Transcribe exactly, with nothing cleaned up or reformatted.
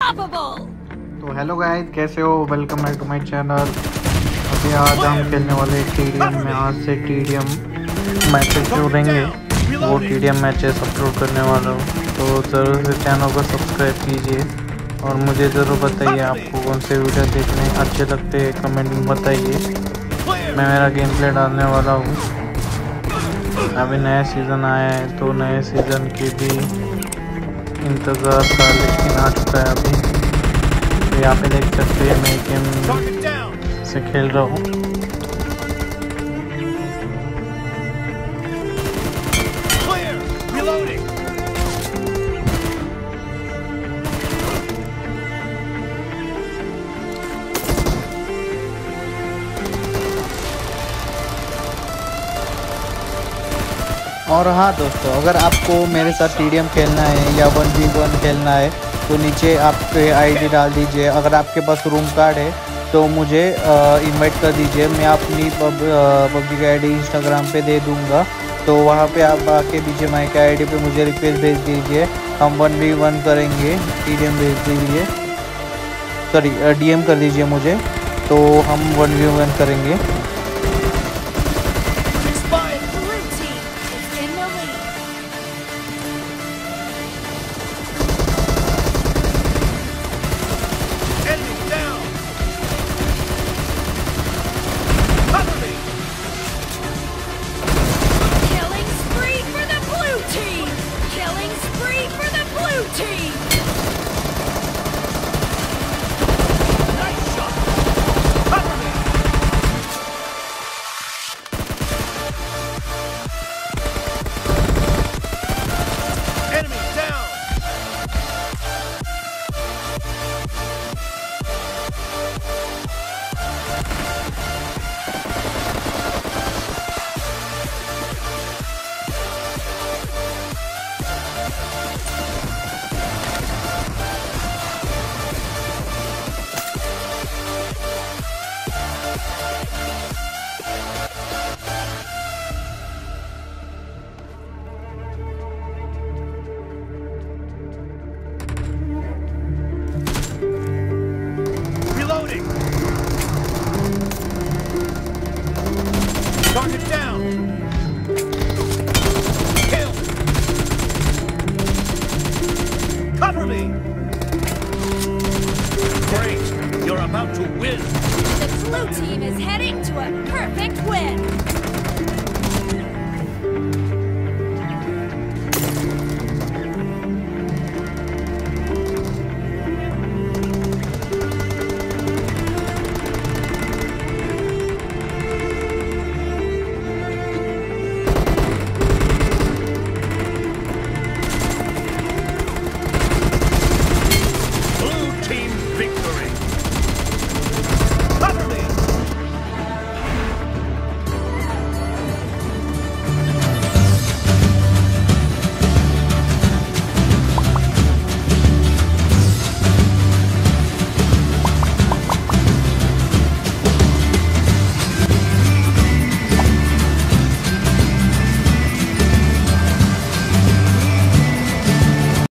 तो hello guys, कैसे हो? Welcome back to my channel. अभी आज हम खेलने वाले टीडीएम में। आज से टीडीएम मैचेस जो रहेंगे वो टीडीएम मैचेस अपलोड करने वाला हूँ, तो ज़रूर से चैनल को सब्सक्राइब कीजिए और मुझे ज़रूर बताइए आपको कौन से वीडियो देखने अच्छे लगते हैं, कमेंट में बताइए। मैं मेरा गेम प्ले डालने वाला हूँ। अभी नया सीज़न आया है तो नए सीज़न की भी इंतज़ार था, लेकिन आ चुका है अभी। तो यहाँ पे देख सकते हैं मैं गेम से खेल रहा हूँ। और हाँ दोस्तों, अगर आपको मेरे साथ टीडीएम खेलना है या वन वी वन खेलना है तो नीचे आप आईडी डाल दीजिए। अगर आपके पास रूम कार्ड है तो मुझे इनवाइट कर दीजिए। मैं अपनी पब पबजी की आईडी इंस्टाग्राम पे दे दूंगा, तो वहाँ पे आप आके बीजीएमआई के आईडी पे मुझे रिक्वेस्ट भेज दीजिए। हम वन वी वन करेंगे। टीडीएम भेज दीजिए, सॉरी डीएम कर दीजिए मुझे, तो हम वन वी वन करेंगे। Target down! Kill! Cover me! Great! You're about to win! The blue team is heading to a perfect win!